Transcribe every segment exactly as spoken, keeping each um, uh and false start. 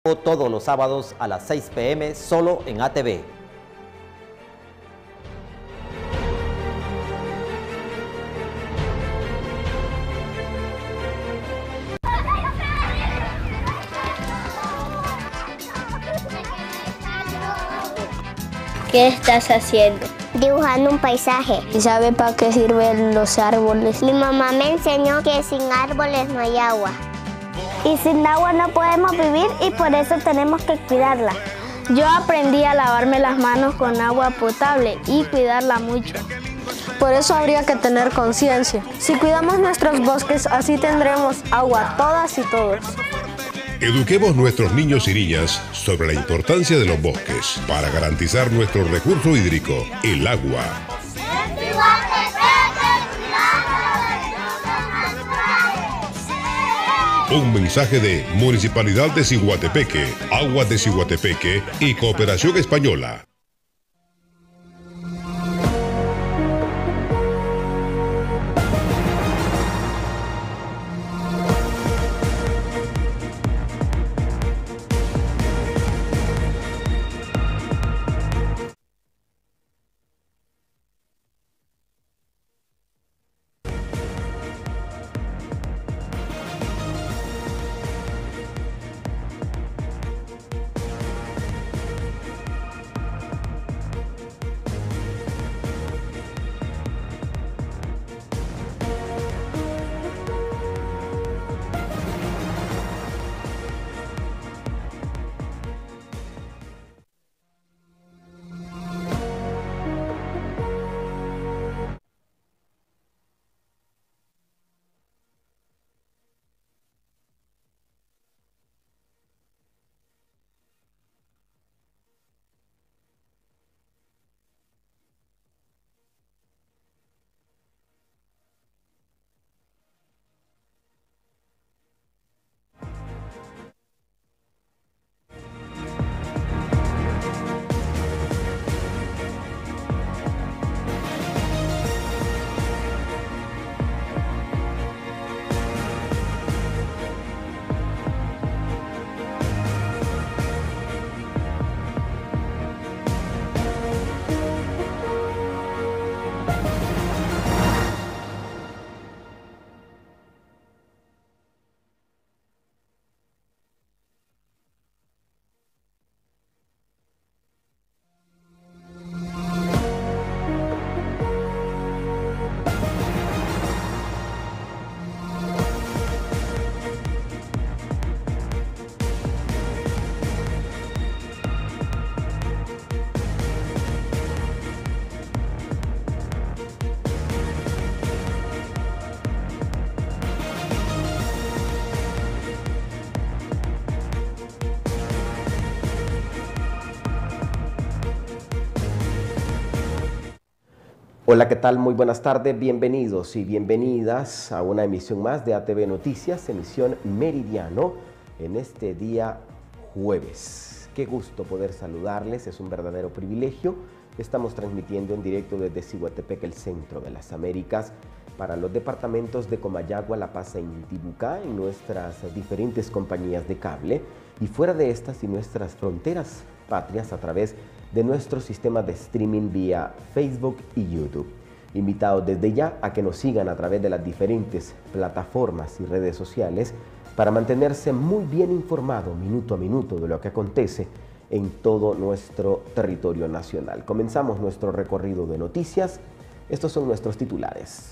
Todos los sábados a las seis p m solo en A T V. ¿Qué estás haciendo? Dibujando un paisaje. ¿Y sabe para qué sirven los árboles? Mi mamá me enseñó que sin árboles no hay agua. Y sin agua no podemos vivir y por eso tenemos que cuidarla. Yo aprendí a lavarme las manos con agua potable y cuidarla mucho. Por eso habría que tener conciencia. Si cuidamos nuestros bosques, así tendremos agua todas y todos. Eduquemos nuestros niños y niñas sobre la importancia de los bosques para garantizar nuestro recurso hídrico, el agua. Un mensaje de Municipalidad de Ciguatepeque, Aguas de Ciguatepeque y Cooperación Española. Hola, ¿qué tal? Muy buenas tardes, bienvenidos y bienvenidas a una emisión más de A T V Noticias, emisión Meridiano, en este día jueves. Qué gusto poder saludarles, es un verdadero privilegio. Estamos transmitiendo en directo desde Ciguatepeque, el centro de las Américas, para los departamentos de Comayagua, La Paz e Intibucá, en nuestras diferentes compañías de cable, y fuera de estas y nuestras fronteras patrias a través de nuestro sistema de streaming vía Facebook y YouTube. Invitados desde ya a que nos sigan a través de las diferentes plataformas y redes sociales para mantenerse muy bien informado minuto a minuto de lo que acontece en todo nuestro territorio nacional. Comenzamos nuestro recorrido de noticias. Estos son nuestros titulares.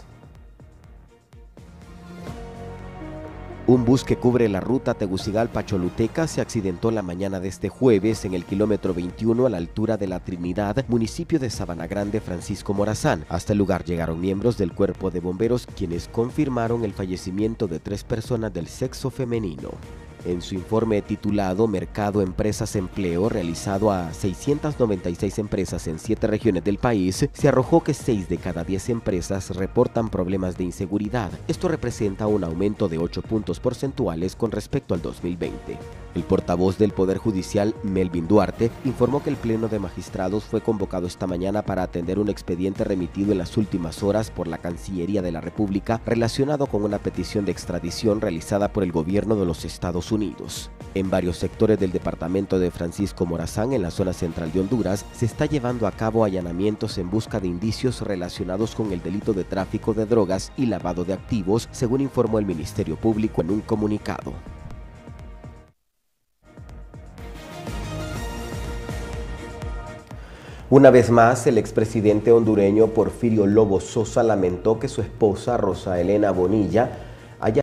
Un bus que cubre la ruta Tegucigalpa-Choluteca se accidentó la mañana de este jueves en el kilómetro veintiuno a la altura de La Trinidad, municipio de Sabana Grande, Francisco Morazán. Hasta el lugar llegaron miembros del cuerpo de bomberos, quienes confirmaron el fallecimiento de tres personas del sexo femenino. En su informe titulado Mercado, Empresas, Empleo, realizado a seiscientas noventa y seis empresas en siete regiones del país, se arrojó que seis de cada diez empresas reportan problemas de inseguridad. Esto representa un aumento de ocho puntos porcentuales con respecto al dos mil veinte. El portavoz del Poder Judicial, Melvin Duarte, informó que el Pleno de Magistrados fue convocado esta mañana para atender un expediente remitido en las últimas horas por la Cancillería de la República relacionado con una petición de extradición realizada por el gobierno de los Estados Unidos. En varios sectores del departamento de Francisco Morazán, en la zona central de Honduras, se está llevando a cabo allanamientos en busca de indicios relacionados con el delito de tráfico de drogas y lavado de activos, según informó el Ministerio Público en un comunicado. Una vez más, el expresidente hondureño Porfirio Lobo Sosa lamentó que su esposa, Rosa Elena Bonilla, haya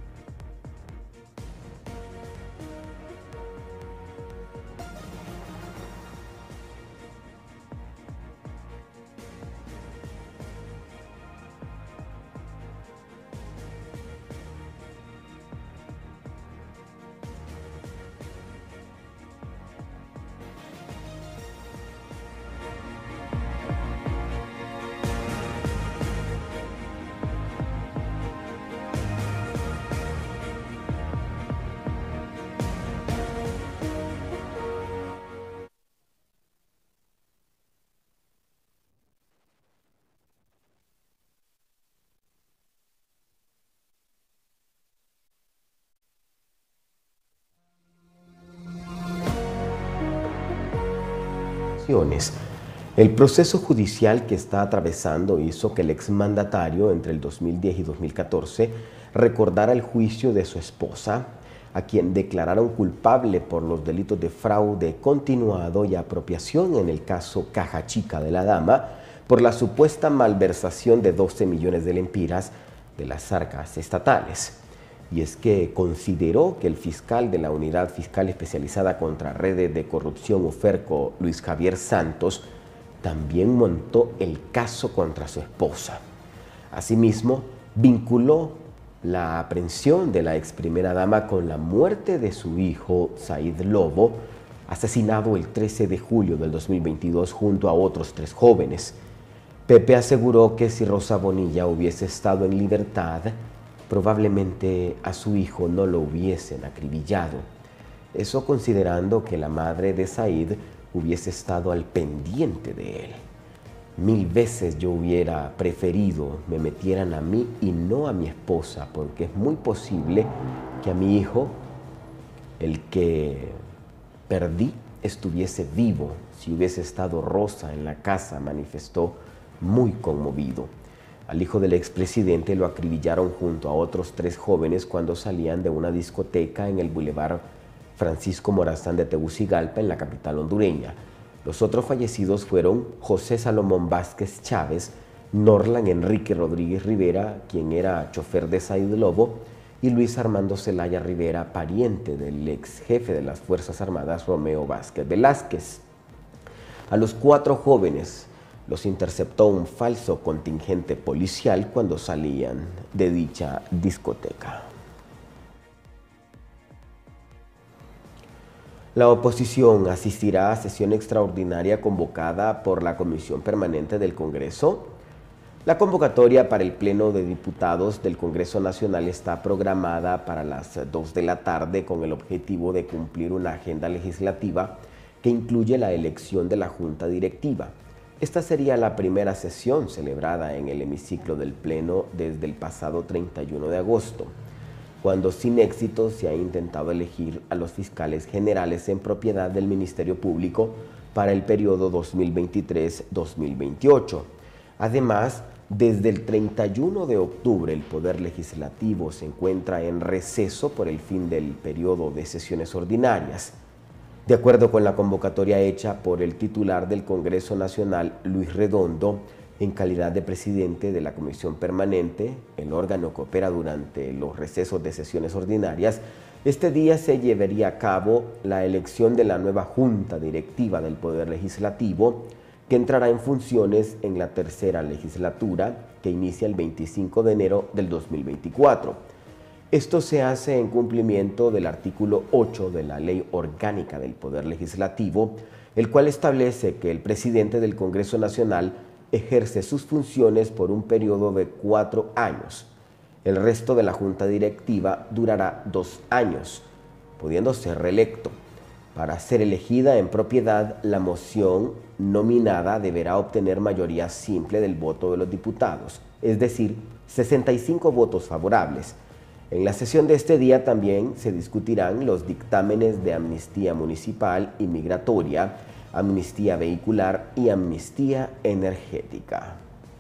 El proceso judicial que está atravesando hizo que el exmandatario entre el dos mil diez y dos mil catorce recordara el juicio de su esposa, a quien declararon culpable por los delitos de fraude continuado y apropiación en el caso Caja Chica de la Dama por la supuesta malversación de doce millones de lempiras de las arcas estatales. Y es que consideró que el fiscal de la Unidad Fiscal Especializada contra Redes de Corrupción UFERCO, Luis Javier Santos, también montó el caso contra su esposa. Asimismo, vinculó la aprehensión de la ex primera dama con la muerte de su hijo, Said Lobo, asesinado el trece de julio del dos mil veintidós junto a otros tres jóvenes. Pepe aseguró que si Rosa Bonilla hubiese estado en libertad, probablemente a su hijo no lo hubiesen acribillado. Eso considerando que la madre de Said hubiese estado al pendiente de él. Mil veces yo hubiera preferido me metieran a mí y no a mi esposa, porque es muy posible que a mi hijo, el que perdí, estuviese vivo si hubiese estado Rosa en la casa, manifestó muy conmovido. Al hijo del expresidente lo acribillaron junto a otros tres jóvenes cuando salían de una discoteca en el Boulevard Francisco Morazán de Tegucigalpa, en la capital hondureña. Los otros fallecidos fueron José Salomón Vázquez Chávez, Norlan Enrique Rodríguez Rivera, quien era chofer de Said Lobo, y Luis Armando Zelaya Rivera, pariente del ex jefe de las Fuerzas Armadas, Romeo Vázquez Velázquez. A los cuatro jóvenes los interceptó un falso contingente policial cuando salían de dicha discoteca. La oposición asistirá a sesión extraordinaria convocada por la Comisión Permanente del Congreso. La convocatoria para el Pleno de Diputados del Congreso Nacional está programada para las dos de la tarde con el objetivo de cumplir una agenda legislativa que incluye la elección de la Junta Directiva. Esta sería la primera sesión celebrada en el hemiciclo del Pleno desde el pasado treinta y uno de agosto, cuando sin éxito se ha intentado elegir a los fiscales generales en propiedad del Ministerio Público para el periodo dos mil veintitrés a dos mil veintiocho. Además, desde el treinta y uno de octubre el Poder Legislativo se encuentra en receso por el fin del periodo de sesiones ordinarias. De acuerdo con la convocatoria hecha por el titular del Congreso Nacional, Luis Redondo, en calidad de presidente de la Comisión Permanente, el órgano que opera durante los recesos de sesiones ordinarias, este día se llevaría a cabo la elección de la nueva Junta Directiva del Poder Legislativo, que entrará en funciones en la tercera legislatura, que inicia el veinticinco de enero del dos mil veinticuatro. Esto se hace en cumplimiento del artículo ocho de la Ley Orgánica del Poder Legislativo, el cual establece que el presidente del Congreso Nacional ejerce sus funciones por un periodo de cuatro años. El resto de la Junta Directiva durará dos años, pudiendo ser reelecto. Para ser elegida en propiedad, la moción nominada deberá obtener mayoría simple del voto de los diputados, es decir, sesenta y cinco votos favorables. En la sesión de este día también se discutirán los dictámenes de amnistía municipal y migratoria, amnistía vehicular y amnistía energética.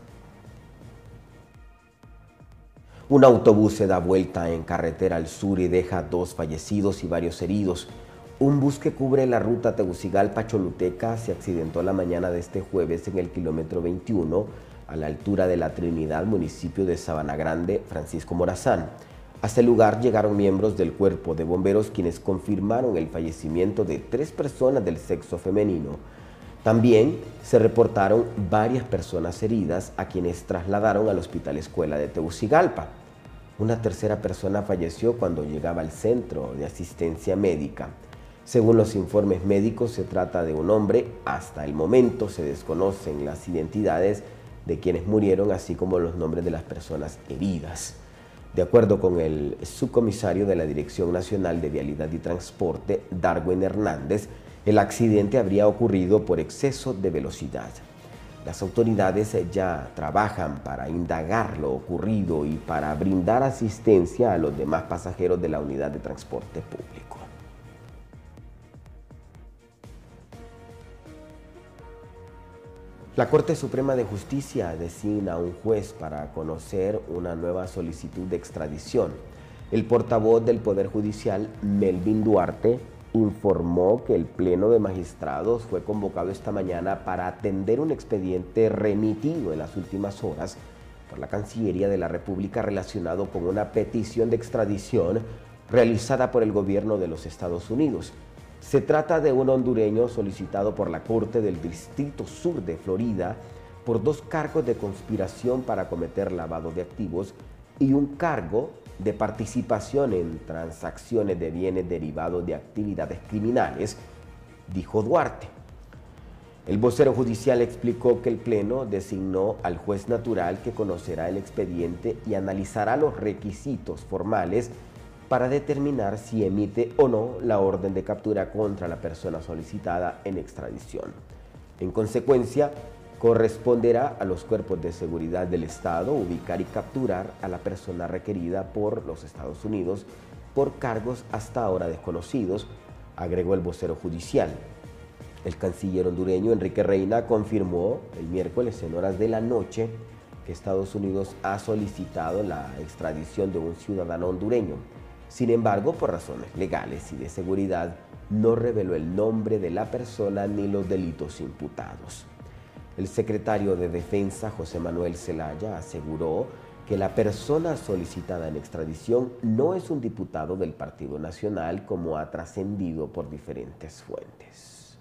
Un autobús se da vuelta en carretera al sur y deja dos fallecidos y varios heridos. Un bus que cubre la ruta Tegucigalpa-Choluteca se accidentó la mañana de este jueves en el kilómetro veintiuno, a la altura de La Trinidad, municipio de Sabana Grande, Francisco Morazán. Hasta el lugar llegaron miembros del cuerpo de bomberos quienes confirmaron el fallecimiento de tres personas del sexo femenino. También se reportaron varias personas heridas a quienes trasladaron al Hospital Escuela de Tegucigalpa. Una tercera persona falleció cuando llegaba al centro de asistencia médica. Según los informes médicos, se trata de un hombre. Hasta el momento se desconocen las identidades de quienes murieron, así como los nombres de las personas heridas. De acuerdo con el subcomisario de la Dirección Nacional de Vialidad y Transporte, Darwin Hernández, el accidente habría ocurrido por exceso de velocidad. Las autoridades ya trabajan para indagar lo ocurrido y para brindar asistencia a los demás pasajeros de la unidad de transporte público. La Corte Suprema de Justicia designa a un juez para conocer una nueva solicitud de extradición. El portavoz del Poder Judicial, Melvin Duarte, informó que el Pleno de Magistrados fue convocado esta mañana para atender un expediente remitido en las últimas horas por la Cancillería de la República relacionado con una petición de extradición realizada por el gobierno de los Estados Unidos. Se trata de un hondureño solicitado por la Corte del Distrito Sur de Florida por dos cargos de conspiración para cometer lavado de activos y un cargo de participación en transacciones de bienes derivados de actividades criminales, dijo Duarte. El vocero judicial explicó que el Pleno designó al juez natural que conocerá el expediente y analizará los requisitos formales para determinar si emite o no la orden de captura contra la persona solicitada en extradición. En consecuencia, corresponderá a los cuerpos de seguridad del Estado ubicar y capturar a la persona requerida por los Estados Unidos por cargos hasta ahora desconocidos, agregó el vocero judicial. El canciller hondureño Enrique Reina confirmó el miércoles en horas de la noche que Estados Unidos ha solicitado la extradición de un ciudadano hondureño. Sin embargo, por razones legales y de seguridad, no reveló el nombre de la persona ni los delitos imputados. El secretario de Defensa, José Manuel Zelaya, aseguró que la persona solicitada en extradición no es un diputado del Partido Nacional, como ha trascendido por diferentes fuentes.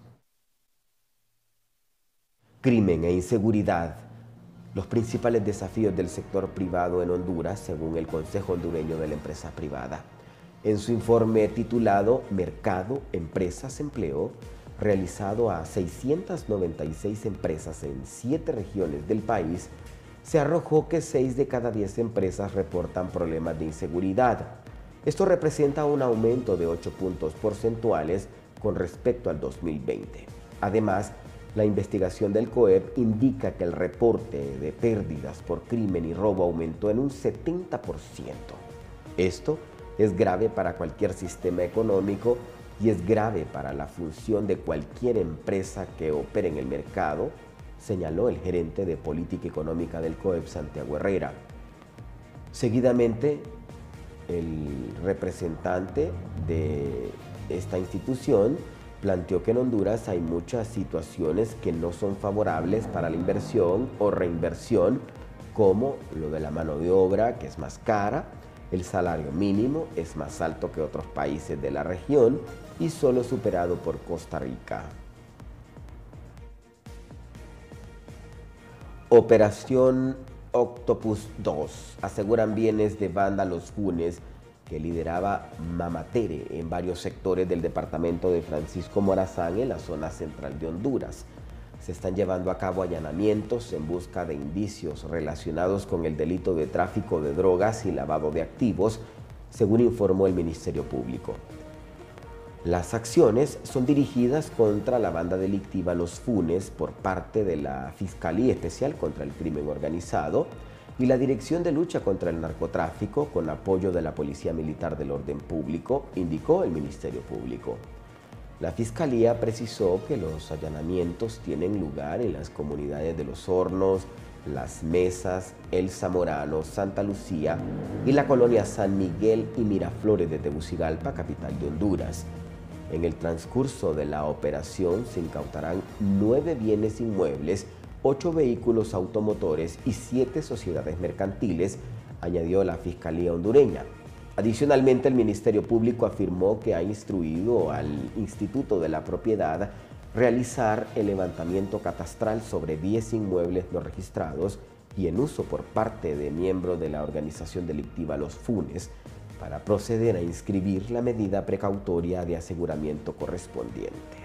Crimen e inseguridad. Los principales desafíos del sector privado en Honduras, según el Consejo Hondureño de la Empresa Privada. En su informe titulado Mercado, Empresas, Empleo, realizado a seiscientas noventa y seis empresas en siete regiones del país, se arrojó que seis de cada diez empresas reportan problemas de inseguridad. Esto representa un aumento de ocho puntos porcentuales con respecto al dos mil veinte. Además, la investigación del COEP indica que el reporte de pérdidas por crimen y robo aumentó en un setenta por ciento. Esto es grave para cualquier sistema económico y es grave para la función de cualquier empresa que opere en el mercado, señaló el gerente de política económica del COEP, Santiago Herrera. Seguidamente, el representante de esta institución planteó que en Honduras hay muchas situaciones que no son favorables para la inversión o reinversión, como lo de la mano de obra, que es más cara, el salario mínimo es más alto que otros países de la región y solo superado por Costa Rica. Operación Octopus dos. Aseguran bienes de banda Los Funes que lideraba Mamatere en varios sectores del departamento de Francisco Morazán en la zona central de Honduras. Se están llevando a cabo allanamientos en busca de indicios relacionados con el delito de tráfico de drogas y lavado de activos, según informó el Ministerio Público. Las acciones son dirigidas contra la banda delictiva Los Funes por parte de la Fiscalía Especial contra el Crimen Organizado, y la Dirección de Lucha contra el Narcotráfico, con apoyo de la Policía Militar del Orden Público, indicó el Ministerio Público. La Fiscalía precisó que los allanamientos tienen lugar en las comunidades de Los Hornos, Las Mesas, El Zamorano, Santa Lucía y la colonia San Miguel y Miraflores de Tegucigalpa, capital de Honduras. En el transcurso de la operación se incautarán nueve bienes inmuebles, ocho vehículos automotores y siete sociedades mercantiles, añadió la Fiscalía hondureña. Adicionalmente, el Ministerio Público afirmó que ha instruido al Instituto de la Propiedad realizar el levantamiento catastral sobre diez inmuebles no registrados y en uso por parte de miembros de la organización delictiva Los Funes para proceder a inscribir la medida precautoria de aseguramiento correspondiente.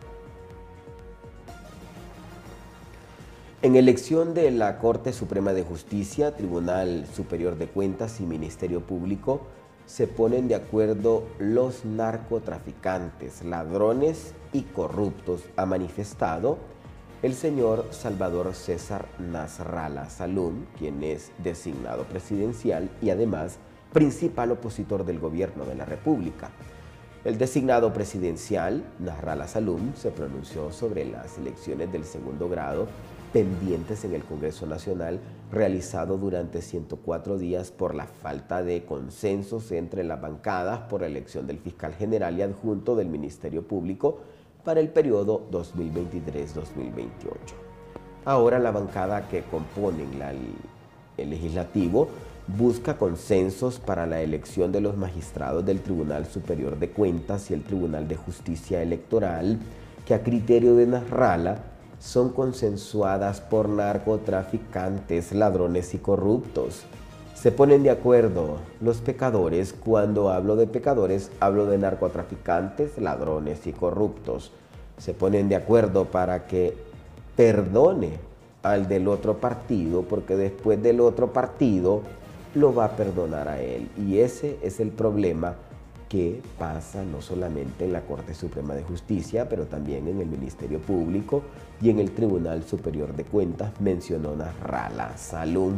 En elección de la Corte Suprema de Justicia, Tribunal Superior de Cuentas y Ministerio Público se ponen de acuerdo los narcotraficantes, ladrones y corruptos, ha manifestado el señor Salvador César Nasrallah Salum, quien es designado presidencial y además principal opositor del gobierno de la República. El designado presidencial, Nasrallah Salum, se pronunció sobre las elecciones del segundo grado pendientes en el Congreso Nacional, realizado durante ciento cuatro días por la falta de consensos entre las bancadas por la elección del fiscal general y adjunto del Ministerio Público para el periodo dos mil veintitrés a dos mil veintiocho. Ahora la bancada que componen la, el legislativo busca consensos para la elección de los magistrados del Tribunal Superior de Cuentas y el Tribunal de Justicia Electoral, que a criterio de Nasrallah son consensuadas por narcotraficantes, ladrones y corruptos. Se ponen de acuerdo los pecadores. Cuando hablo de pecadores, hablo de narcotraficantes, ladrones y corruptos. Se ponen de acuerdo para que perdone al del otro partido, porque después del otro partido lo va a perdonar a él. Y ese es el problema que pasa no solamente en la Corte Suprema de Justicia, pero también en el Ministerio Público y en el Tribunal Superior de Cuentas, mencionó Nasrallah Salum.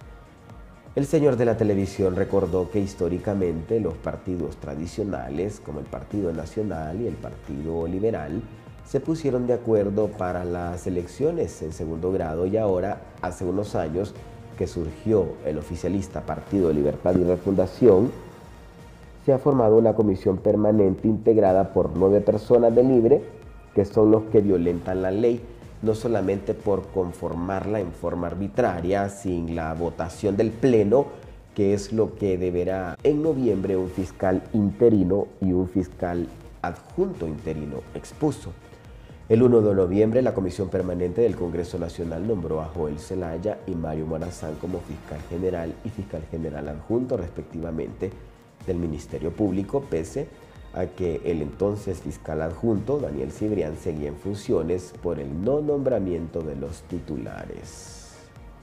El señor de la televisión recordó que históricamente los partidos tradicionales, como el Partido Nacional y el Partido Liberal, se pusieron de acuerdo para las elecciones en segundo grado y ahora, hace unos años que surgió el oficialista Partido Libertad y Refundación, se ha formado una comisión permanente integrada por nueve personas de Libre, que son los que violentan la ley, no solamente por conformarla en forma arbitraria, sin la votación del Pleno, que es lo que deberá en noviembre un fiscal interino y un fiscal adjunto interino expuso. El primero de noviembre, la Comisión Permanente del Congreso Nacional nombró a Joel Zelaya y Mario Morazán como fiscal general y fiscal general adjunto, respectivamente, del Ministerio Público, pese a que el entonces fiscal adjunto, Daniel Cibrián, seguía en funciones por el no nombramiento de los titulares.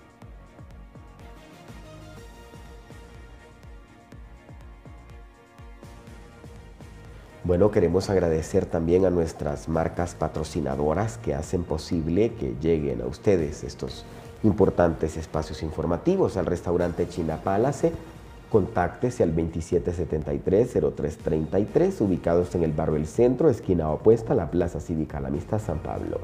Bueno, queremos agradecer también a nuestras marcas patrocinadoras que hacen posible que lleguen a ustedes estos importantes espacios informativos. Al restaurante China Palace, contáctese al veintisiete setenta y tres cero tres treinta y tres, ubicados en el barrio El Centro, esquina opuesta a la Plaza Cívica La Amistad San Pablo.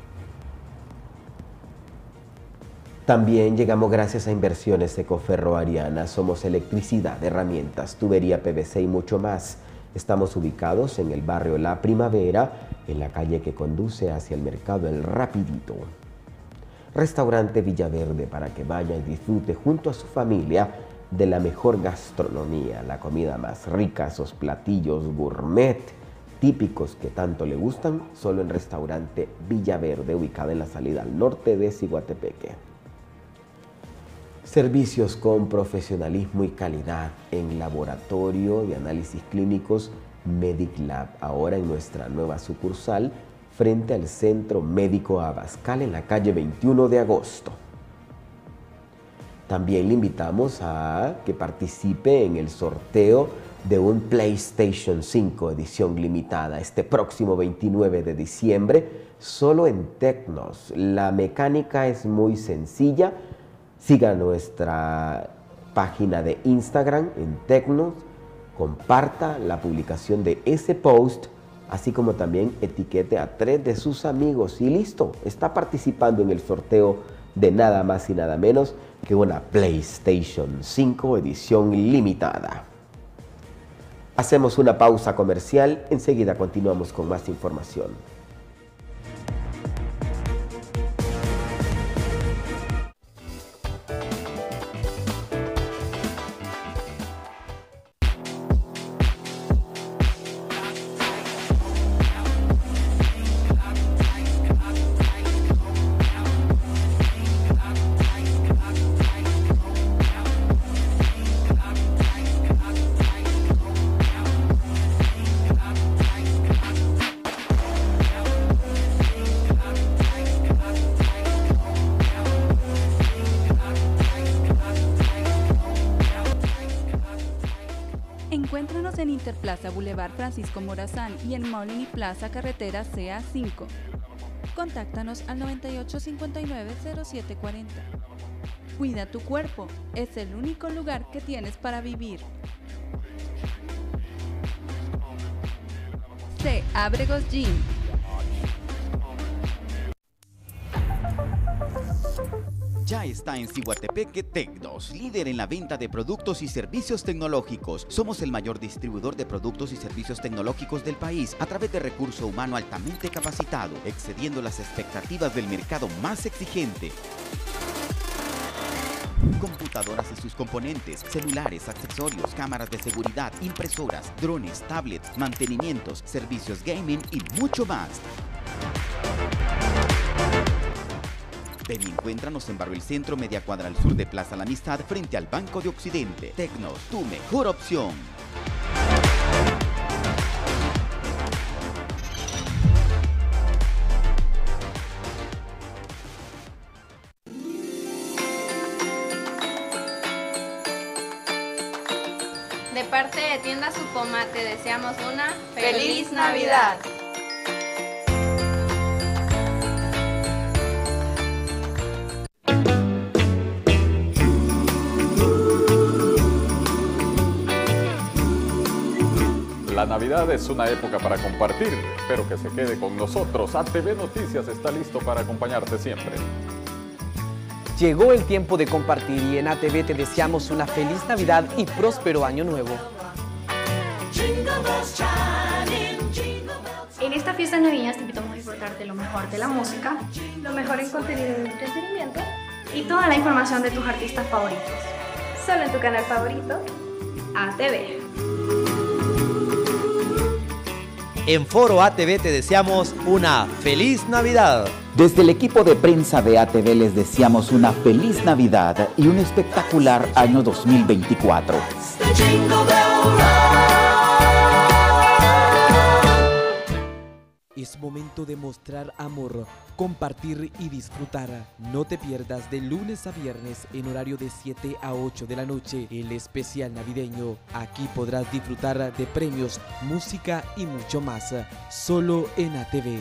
También llegamos gracias a Inversiones Ecoferro Ariana. Somos electricidad, herramientas, tubería P V C y mucho más. Estamos ubicados en el barrio La Primavera, en la calle que conduce hacia el mercado El Rapidito. Restaurante Villaverde, para que vaya y disfrute junto a su familia de la mejor gastronomía, la comida más rica, esos platillos gourmet típicos que tanto le gustan, solo en Restaurante Villaverde, ubicado en la salida al norte de Ciguatepeque. Servicios con profesionalismo y calidad en laboratorio de análisis clínicos Mediclab, ahora en nuestra nueva sucursal frente al Centro Médico Abascal en la calle veintiuno de agosto. También le invitamos a que participe en el sorteo de un PlayStation cinco edición limitada este próximo veintinueve de diciembre, solo en Tecnos. La mecánica es muy sencilla. Siga nuestra página de Instagram en Tecnos, comparta la publicación de ese post, así como también etiquete a tres de sus amigos y listo, está participando en el sorteo de nada más y nada menos que una PlayStation cinco edición limitada. Hacemos una pausa comercial, enseguida continuamos con más información. Encuéntranos en Interplaza Boulevard Francisco Morazán y en Mall Uniplaza Carretera C A cinco. Contáctanos al noventa y ocho cincuenta y nueve cero siete cuarenta. Cuida tu cuerpo, es el único lugar que tienes para vivir. C. Ábregos Gym. Ya está en Cihuatepeque Tecnos, líder en la venta de productos y servicios tecnológicos. Somos el mayor distribuidor de productos y servicios tecnológicos del país a través de recurso humano altamente capacitado, excediendo las expectativas del mercado más exigente. Computadoras y sus componentes, celulares, accesorios, cámaras de seguridad, impresoras, drones, tablets, mantenimientos, servicios gaming y mucho más. Ven y encuéntranos en Barrio El Centro, media cuadra al sur de Plaza La Amistad, frente al Banco de Occidente. Tecnos, tu mejor opción. De parte de Tienda Supoma te deseamos una ¡Feliz Navidad! La Navidad es una época para compartir, pero que se quede con nosotros. A T V Noticias está listo para acompañarte siempre. Llegó el tiempo de compartir y en A T V te deseamos una feliz Navidad y próspero año nuevo. En esta fiesta navideña te invitamos a disfrutar de lo mejor de la música, lo mejor en contenido de entretenimiento y toda la información de tus artistas favoritos. Solo en tu canal favorito, A T V. En Foro A T V te deseamos una feliz Navidad. Desde el equipo de prensa de A T V les deseamos una feliz Navidad y un espectacular año dos mil veinticuatro. Es momento de mostrar amor, compartir y disfrutar. No te pierdas de lunes a viernes en horario de siete a ocho de la noche el especial navideño. Aquí podrás disfrutar de premios, música y mucho más. Solo en A T V.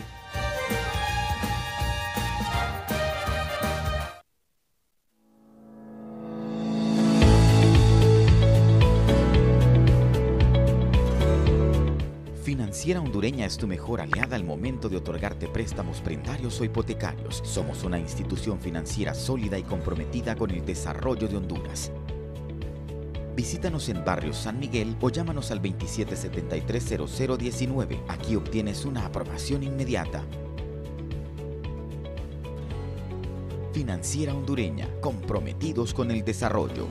Financiera Hondureña es tu mejor aliada al momento de otorgarte préstamos prendarios o hipotecarios. Somos una institución financiera sólida y comprometida con el desarrollo de Honduras. Visítanos en Barrio San Miguel o llámanos al veintisiete setenta y tres cero cero diecinueve. Aquí obtienes una aprobación inmediata. Financiera Hondureña, comprometidos con el desarrollo.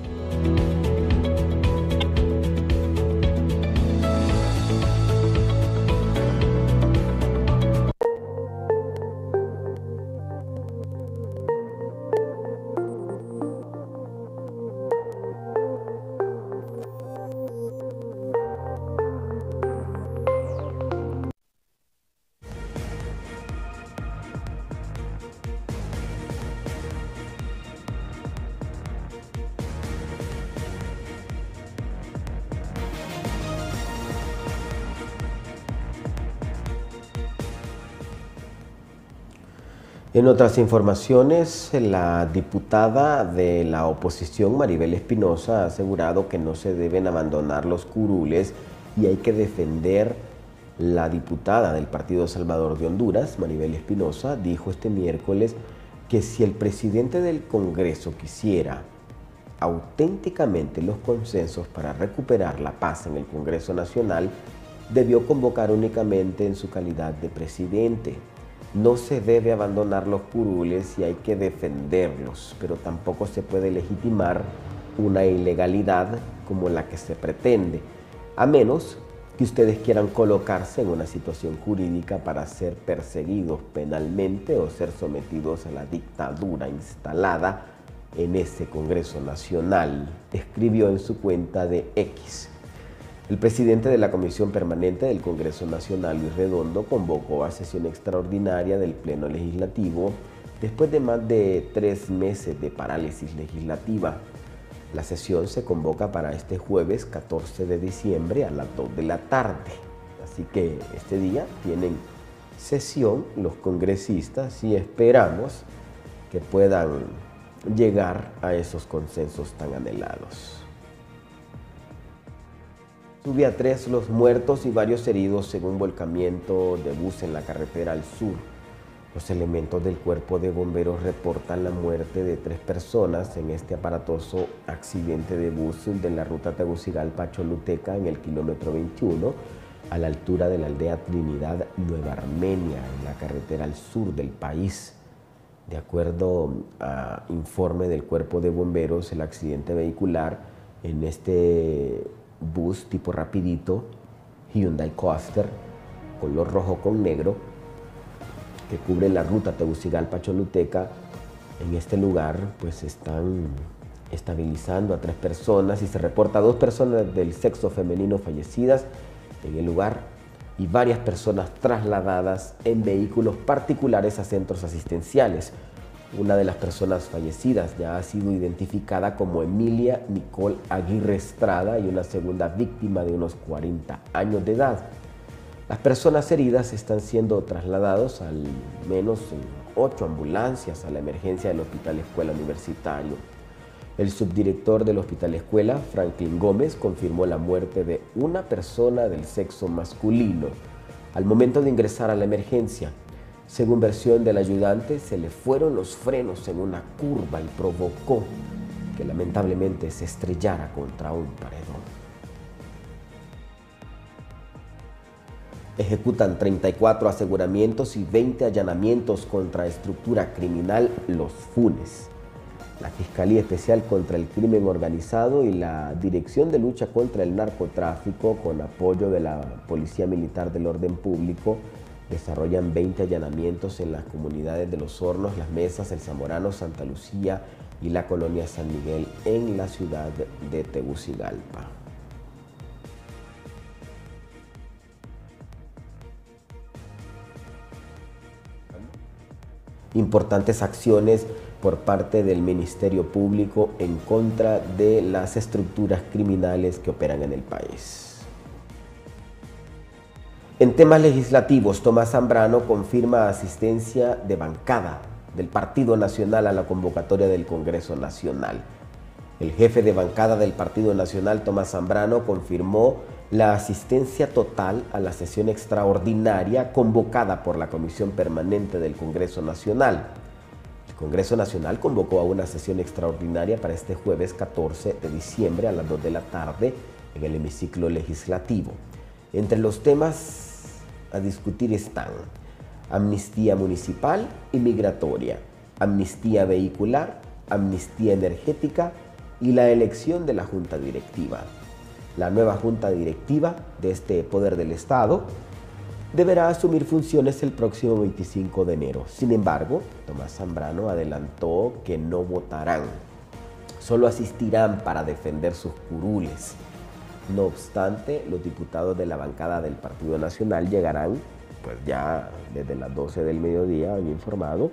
En otras informaciones, la diputada de la oposición, Maribel Espinosa, ha asegurado que no se deben abandonar los curules y hay que defender. La diputada del Partido Salvador de Honduras, Maribel Espinosa, dijo este miércoles que si el presidente del Congreso quisiera auténticamente los consensos para recuperar la paz en el Congreso Nacional, debió convocar únicamente en su calidad de presidente. No se debe abandonar los curules y hay que defenderlos, pero tampoco se puede legitimar una ilegalidad como la que se pretende, a menos que ustedes quieran colocarse en una situación jurídica para ser perseguidos penalmente o ser sometidos a la dictadura instalada en ese Congreso Nacional, escribió en su cuenta de X. El presidente de la Comisión Permanente del Congreso Nacional, Luis Redondo, convocó a sesión extraordinaria del Pleno Legislativo después de más de tres meses de parálisis legislativa. La sesión se convoca para este jueves catorce de diciembre a las dos de la tarde. Así que este día tienen sesión los congresistas y esperamos que puedan llegar a esos consensos tan anhelados. Sube a tres los muertos y varios heridos según volcamiento de bus en la carretera al sur. Los elementos del cuerpo de bomberos reportan la muerte de tres personas en este aparatoso accidente de bus de la ruta Tegucigalpa a Choluteca en el kilómetro veintiuno, a la altura de la aldea Trinidad Nueva Armenia, en la carretera al sur del país. De acuerdo a informe del cuerpo de bomberos, el accidente vehicular en este bus tipo rapidito, Hyundai Coaster, color rojo con negro, que cubre la ruta Tegucigalpa-Choluteca, en este lugar pues están estabilizando a tres personas y se reporta a dos personas del sexo femenino fallecidas en el lugar y varias personas trasladadas en vehículos particulares a centros asistenciales. Una de las personas fallecidas ya ha sido identificada como Emilia Nicole Aguirre Estrada y una segunda víctima de unos cuarenta años de edad. Las personas heridas están siendo trasladados al menos en ocho ambulancias a la emergencia del Hospital Escuela Universitario. El subdirector del Hospital Escuela, Franklin Gómez, confirmó la muerte de una persona del sexo masculino al momento de ingresar a la emergencia. Según versión del ayudante, se le fueron los frenos en una curva y provocó que lamentablemente se estrellara contra un paredón. Ejecutan treinta y cuatro aseguramientos y veinte allanamientos contra estructura criminal Los Funes. La Fiscalía Especial contra el Crimen Organizado y la Dirección de Lucha contra el Narcotráfico, con apoyo de la Policía Militar del Orden Público, desarrollan veinte allanamientos en las comunidades de Los Hornos, Las Mesas, El Zamorano, Santa Lucía y la colonia San Miguel en la ciudad de Tegucigalpa. Importantes acciones por parte del Ministerio Público en contra de las estructuras criminales que operan en el país. En temas legislativos, Tomás Zambrano confirma asistencia de bancada del Partido Nacional a la convocatoria del Congreso Nacional. El jefe de bancada del Partido Nacional, Tomás Zambrano, confirmó la asistencia total a la sesión extraordinaria convocada por la Comisión Permanente del Congreso Nacional. El Congreso Nacional convocó a una sesión extraordinaria para este jueves catorce de diciembre a las dos de la tarde en el hemiciclo legislativo. Entre los temas a discutir están amnistía municipal y migratoria, amnistía vehicular, amnistía energética y la elección de la Junta Directiva. La nueva Junta Directiva de este Poder del Estado deberá asumir funciones el próximo veinticinco de enero. Sin embargo, Tomás Zambrano adelantó que no votarán, solo asistirán para defender sus curules. No obstante, los diputados de la bancada del Partido Nacional llegarán, pues ya desde las doce del mediodía, han informado,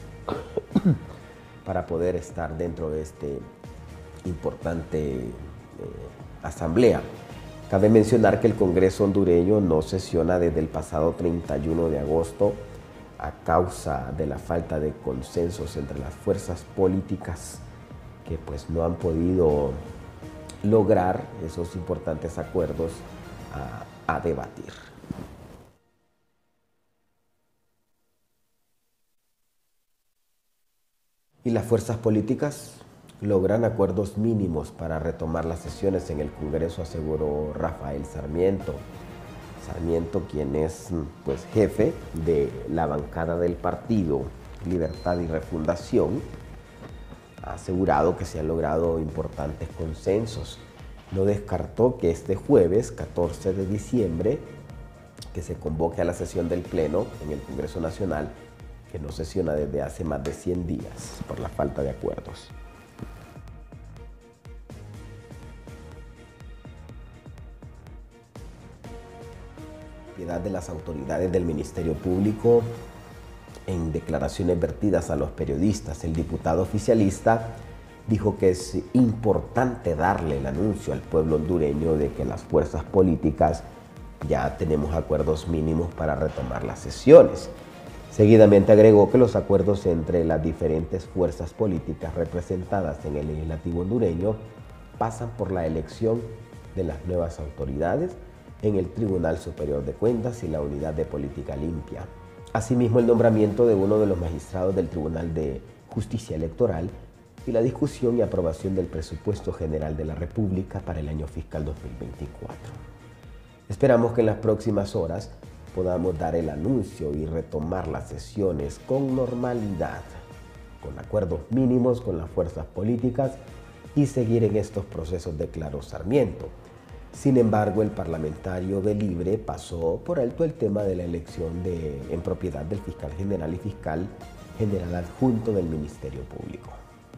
para poder estar dentro de este importante eh, asamblea. Cabe mencionar que el Congreso hondureño no sesiona desde el pasado treinta y uno de agosto a causa de la falta de consensos entre las fuerzas políticas que pues no han podido lograr esos importantes acuerdos a, a debatir. Y las fuerzas políticas logran acuerdos mínimos para retomar las sesiones en el Congreso, aseguró Rafael Sarmiento. Sarmiento, quien es pues, jefe de la bancada del partido Libertad y Refundación, ha asegurado que se han logrado importantes consensos. No descartó que este jueves, catorce de diciembre, que se convoque a la sesión del Pleno en el Congreso Nacional, que no sesiona desde hace más de cien días por la falta de acuerdos. Piedad de las autoridades del Ministerio Público. En declaraciones vertidas a los periodistas, el diputado oficialista dijo que es importante darle el anuncio al pueblo hondureño de que las fuerzas políticas ya tenemos acuerdos mínimos para retomar las sesiones. Seguidamente agregó que los acuerdos entre las diferentes fuerzas políticas representadas en el legislativo hondureño pasan por la elección de las nuevas autoridades en el Tribunal Superior de Cuentas y la Unidad de Política Limpia. Asimismo, el nombramiento de uno de los magistrados del Tribunal de Justicia Electoral y la discusión y aprobación del Presupuesto General de la República para el año fiscal dos mil veinticuatro. Esperamos que en las próximas horas podamos dar el anuncio y retomar las sesiones con normalidad, con acuerdos mínimos con las fuerzas políticas y seguir en estos procesos, declaró Sarmiento. Sin embargo, el parlamentario de Libre pasó por alto el tema de la elección de, en propiedad del fiscal general y fiscal general adjunto del Ministerio Público.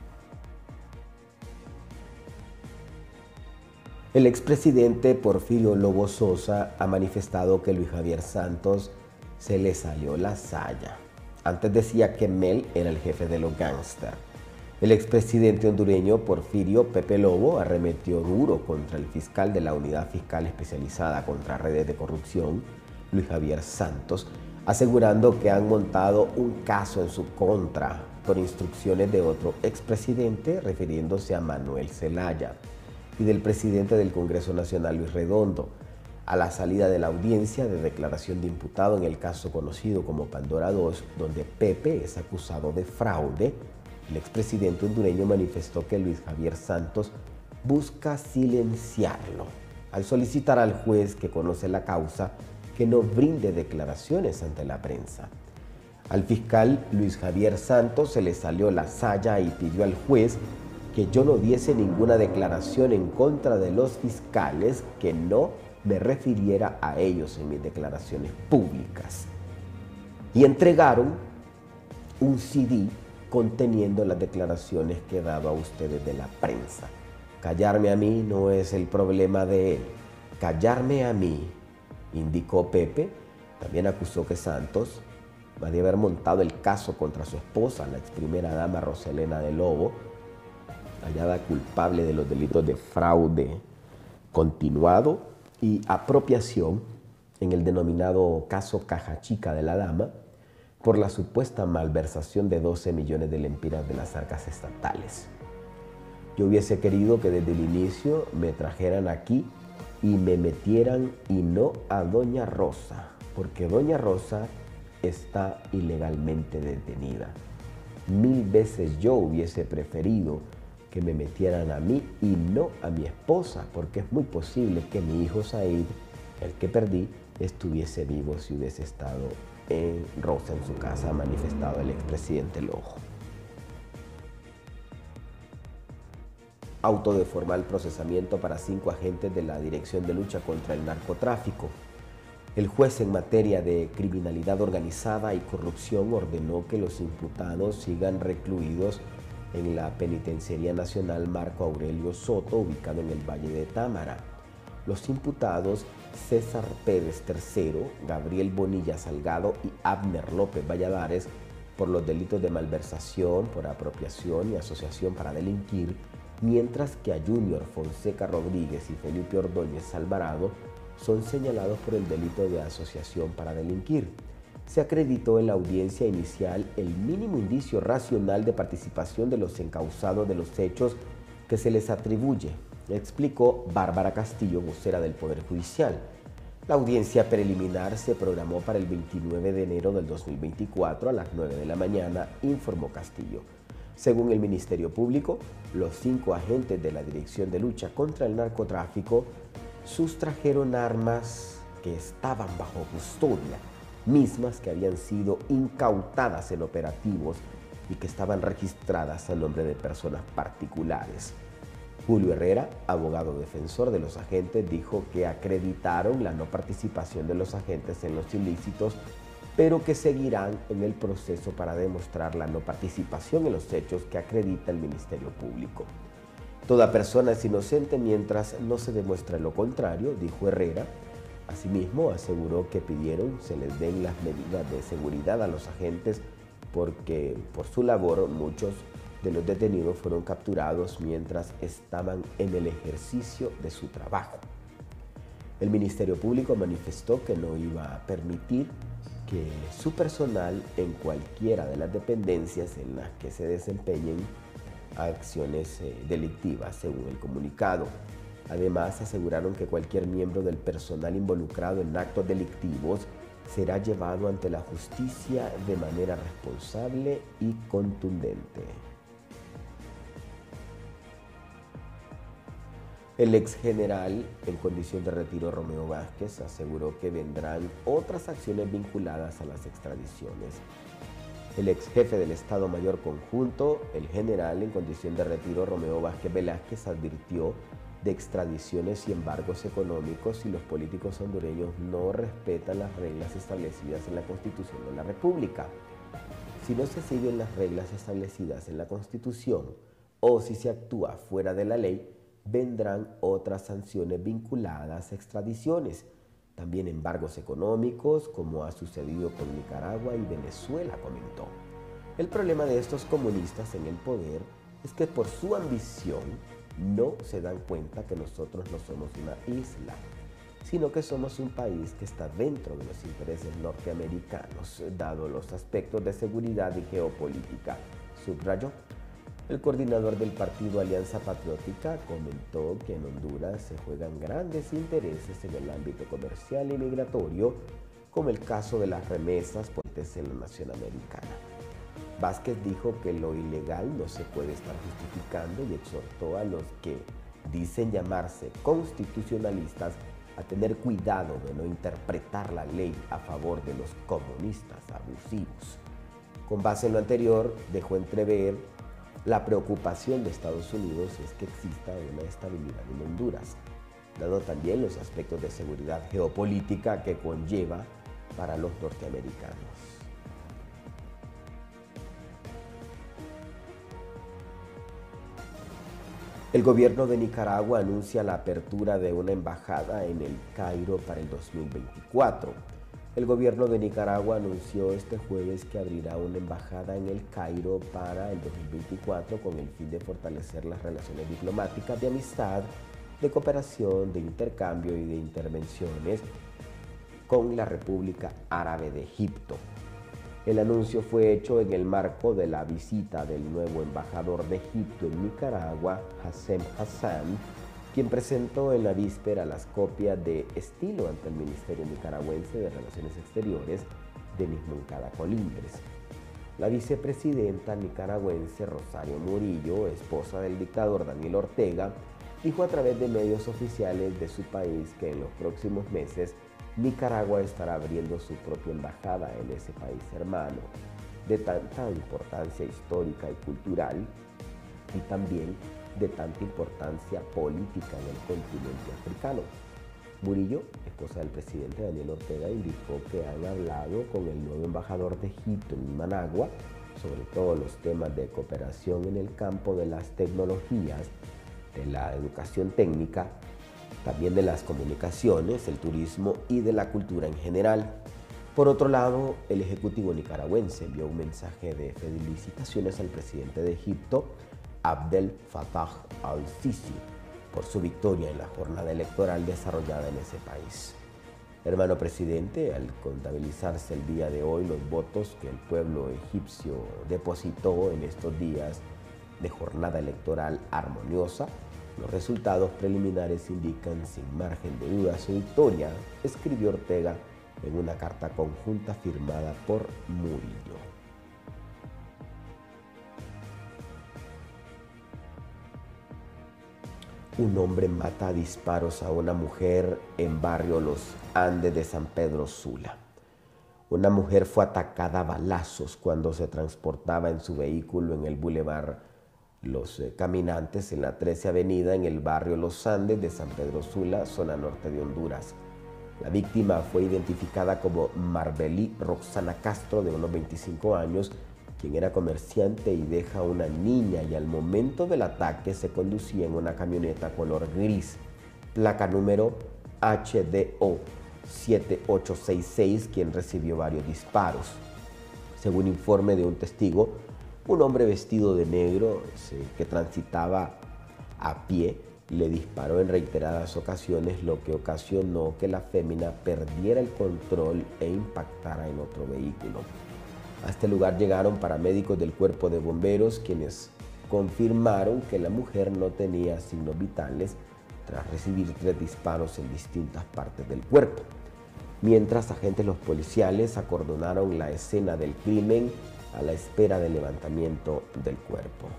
El expresidente Porfirio Lobo Sosa ha manifestado que Luis Javier Santos se le salió la saya. Antes decía que Mel era el jefe de los gángsters. El expresidente hondureño Porfirio Pepe Lobo arremetió duro contra el fiscal de la Unidad Fiscal Especializada contra Redes de Corrupción, Luis Javier Santos, asegurando que han montado un caso en su contra por instrucciones de otro expresidente, refiriéndose a Manuel Zelaya, y del presidente del Congreso Nacional, Luis Redondo, a la salida de la audiencia de declaración de imputado en el caso conocido como Pandora dos, donde Pepe es acusado de fraude. El expresidente hondureño manifestó que Luis Javier Santos busca silenciarlo al solicitar al juez que conoce la causa que no brinde declaraciones ante la prensa. Al fiscal Luis Javier Santos se le salió la saya y pidió al juez que yo no diese ninguna declaración en contra de los fiscales, que no me refiriera a ellos en mis declaraciones públicas. Y entregaron un C D conteniendo las declaraciones que he dado a ustedes de la prensa. Callarme a mí no es el problema de él. Callarme a mí, indicó Pepe. También acusó que Santos va de haber montado el caso contra su esposa, la ex primera dama Roselena de Lobo, hallada culpable de los delitos de fraude continuado y apropiación en el denominado caso Caja Chica de la Dama, por la supuesta malversación de doce millones de lempiras de las arcas estatales. Yo hubiese querido que desde el inicio me trajeran aquí y me metieran, y no a Doña Rosa, porque Doña Rosa está ilegalmente detenida. Mil veces yo hubiese preferido que me metieran a mí y no a mi esposa, porque es muy posible que mi hijo Said, el que perdí, estuviese vivo si hubiese estado en Rosa en su casa, ha manifestado el expresidente Lobo. Auto de formal procesamiento para cinco agentes de la Dirección de Lucha contra el Narcotráfico. El juez en materia de criminalidad organizada y corrupción ordenó que los imputados sigan recluidos en la Penitenciaría Nacional Marco Aurelio Soto, ubicado en el Valle de Támara. Los imputados César Pérez tercero, Gabriel Bonilla Salgado y Abner López Valladares por los delitos de malversación, por apropiación y asociación para delinquir, mientras que a Junior Fonseca Rodríguez y Felipe Ordóñez Alvarado son señalados por el delito de asociación para delinquir. se acreditó en la audiencia inicial el mínimo indicio racional de participación de los encausados de los hechos que se les atribuye, explicó Bárbara Castillo, vocera del Poder Judicial. La audiencia preliminar se programó para el veintinueve de enero del dos mil veinticuatro a las nueve de la mañana, informó Castillo. Según el Ministerio Público, los cinco agentes de la Dirección de Lucha contra el Narcotráfico sustrajeron armas que estaban bajo custodia, mismas que habían sido incautadas en operativos y que estaban registradas a nombre de personas particulares. Julio Herrera, abogado defensor de los agentes, dijo que acreditaron la no participación de los agentes en los ilícitos, pero que seguirán en el proceso para demostrar la no participación en los hechos que acredita el Ministerio Público. Toda persona es inocente mientras no se demuestre lo contrario, dijo Herrera. Asimismo, aseguró que pidieron se les den las medidas de seguridad a los agentes porque por su labor muchos de los detenidos fueron capturados mientras estaban en el ejercicio de su trabajo. El Ministerio Público manifestó que no iba a permitir que su personal en cualquiera de las dependencias en las que se desempeñen acciones eh, delictivas, según el comunicado. Además, aseguraron que cualquier miembro del personal involucrado en actos delictivos será llevado ante la justicia de manera responsable y contundente. El ex general en condición de retiro Romeo Vázquez aseguró que vendrán otras acciones vinculadas a las extradiciones. El ex jefe del Estado Mayor Conjunto, el general en condición de retiro Romeo Vázquez Velázquez, advirtió de extradiciones y embargos económicos si los políticos hondureños no respetan las reglas establecidas en la Constitución de la República. Si no se siguen las reglas establecidas en la Constitución o si se actúa fuera de la ley, vendrán otras sanciones vinculadas a extradiciones, también embargos económicos, como ha sucedido con Nicaragua y Venezuela, comentó. El problema de estos comunistas en el poder es que por su ambición no se dan cuenta que nosotros no somos una isla, sino que somos un país que está dentro de los intereses norteamericanos, dado los aspectos de seguridad y geopolítica, subrayó. El coordinador del partido Alianza Patriótica comentó que en Honduras se juegan grandes intereses en el ámbito comercial y migratorio, como el caso de las remesas puentes en la nación americana. Vázquez dijo que lo ilegal no se puede estar justificando y exhortó a los que dicen llamarse constitucionalistas a tener cuidado de no interpretar la ley a favor de los comunistas abusivos. Con base en lo anterior, dejó entrever la preocupación de Estados Unidos es que exista una estabilidad en Honduras, dado también los aspectos de seguridad geopolítica que conlleva para los norteamericanos. El gobierno de Nicaragua anuncia la apertura de una embajada en el Cairo para el dos mil veinticuatro. El gobierno de Nicaragua anunció este jueves que abrirá una embajada en el Cairo para el dos mil veinticuatro con el fin de fortalecer las relaciones diplomáticas de amistad, de cooperación, de intercambio y de intervenciones con la República Árabe de Egipto. El anuncio fue hecho en el marco de la visita del nuevo embajador de Egipto en Nicaragua, Hassem Hassan, quien presentó en la víspera las copias de estilo ante el Ministerio Nicaragüense de Relaciones Exteriores, Denis Moncada Colindres. La vicepresidenta nicaragüense Rosario Murillo, esposa del dictador Daniel Ortega, dijo a través de medios oficiales de su país que en los próximos meses Nicaragua estará abriendo su propia embajada en ese país hermano, de tanta importancia histórica y cultural, y también de tanta importancia política en el continente africano. Murillo, esposa del presidente Daniel Ortega, indicó que han hablado con el nuevo embajador de Egipto en Managua sobre todos los temas de cooperación en el campo de las tecnologías, de la educación técnica, también de las comunicaciones, el turismo y de la cultura en general. Por otro lado, el Ejecutivo nicaragüense envió un mensaje de felicitaciones al presidente de Egipto, Abdel Fattah al-Sisi, por su victoria en la jornada electoral desarrollada en ese país. Hermano presidente, al contabilizarse el día de hoy los votos que el pueblo egipcio depositó en estos días de jornada electoral armoniosa, los resultados preliminares indican sin margen de duda su victoria, escribió Ortega en una carta conjunta firmada por Murillo. Un hombre mata a disparos a una mujer en barrio Los Andes de San Pedro Sula. Una mujer fue atacada a balazos cuando se transportaba en su vehículo en el bulevar Los Caminantes en la trece Avenida en el barrio Los Andes de San Pedro Sula, zona norte de Honduras. La víctima fue identificada como Marbelí Roxana Castro, de unos veinticinco años, quien era comerciante y deja a una niña, y al momento del ataque se conducía en una camioneta color gris, placa número H D O siete ocho seis seis, quien recibió varios disparos. Según informe de un testigo, un hombre vestido de negro que transitaba a pie le disparó en reiteradas ocasiones, lo que ocasionó que la fémina perdiera el control e impactara en otro vehículo. A este lugar llegaron paramédicos del cuerpo de bomberos, quienes confirmaron que la mujer no tenía signos vitales tras recibir tres disparos en distintas partes del cuerpo. Mientras, agentes los policiales acordonaron la escena del crimen a la espera del levantamiento del cuerpo.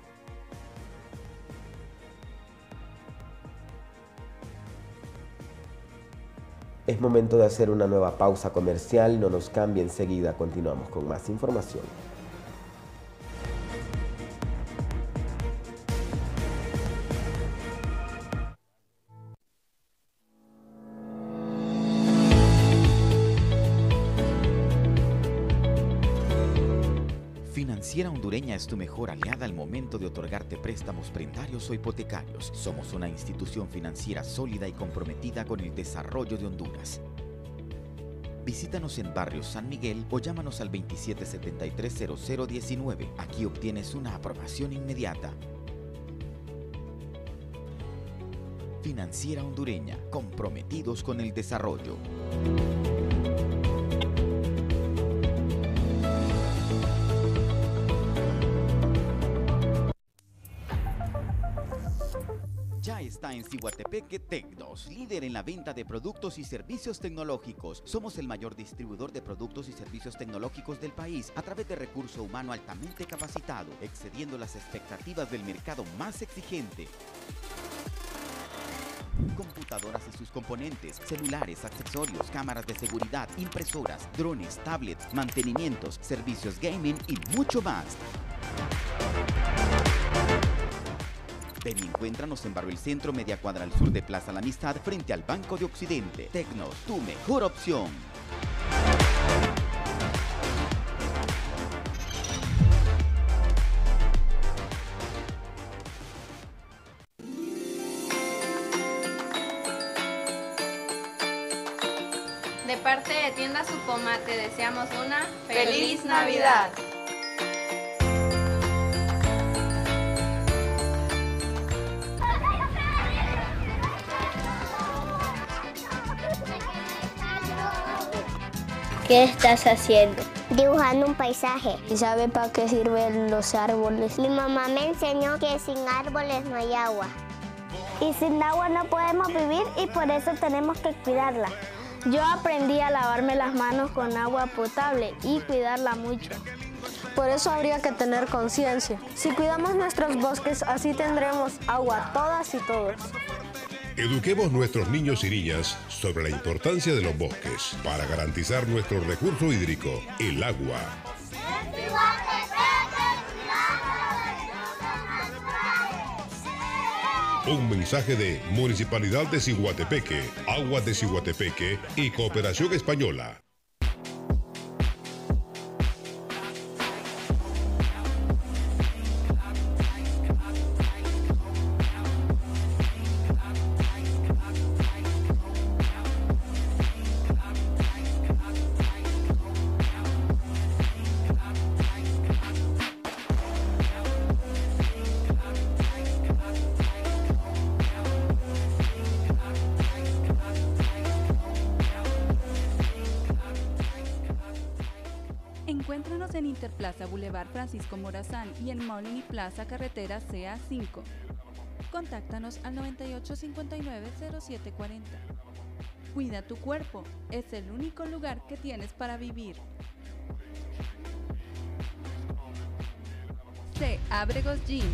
Es momento de hacer una nueva pausa comercial, no nos cambie, enseguida continuamos con más información. Financiera Hondureña es tu mejor aliada al momento de otorgarte préstamos prendarios o hipotecarios. Somos una institución financiera sólida y comprometida con el desarrollo de Honduras. Visítanos en Barrio San Miguel o llámanos al veintisiete setenta y tres cero cero diecinueve. Aquí obtienes una aprobación inmediata. Financiera Hondureña, comprometidos con el desarrollo. Ya está en Cihuatepeque Tecnos, líder en la venta de productos y servicios tecnológicos. Somos el mayor distribuidor de productos y servicios tecnológicos del país a través de recurso humano altamente capacitado, excediendo las expectativas del mercado más exigente. Computadoras y sus componentes, celulares, accesorios, cámaras de seguridad, impresoras, drones, tablets, mantenimientos, servicios gaming y mucho más. Ven y encuéntranos en Barrio El Centro, media cuadra al sur de Plaza La Amistad, frente al Banco de Occidente. Tecnos, tu mejor opción. De parte de Tienda Supoma te deseamos una ¡Feliz Navidad! ¿Qué estás haciendo? Dibujando un paisaje. ¿Y sabe para qué sirven los árboles? Mi mamá me enseñó que sin árboles no hay agua. Y sin agua no podemos vivir y por eso tenemos que cuidarla. Yo aprendí a lavarme las manos con agua potable y cuidarla mucho. Por eso habría que tener conciencia. Si cuidamos nuestros bosques, así tendremos agua todas y todos. Eduquemos nuestros niños y niñas sobre la importancia de los bosques para garantizar nuestro recurso hídrico, el agua. Un mensaje de Municipalidad de Cihuatepeque, Aguas de Cihuatepeque y Cooperación Española. Encuéntranos en Interplaza Boulevard Francisco Morazán y en Maulini Plaza Carretera C A cinco. Contáctanos al noventa y ocho cincuenta y nueve cero siete cuarenta. Cuida tu cuerpo, es el único lugar que tienes para vivir. C. Ábregos Gym.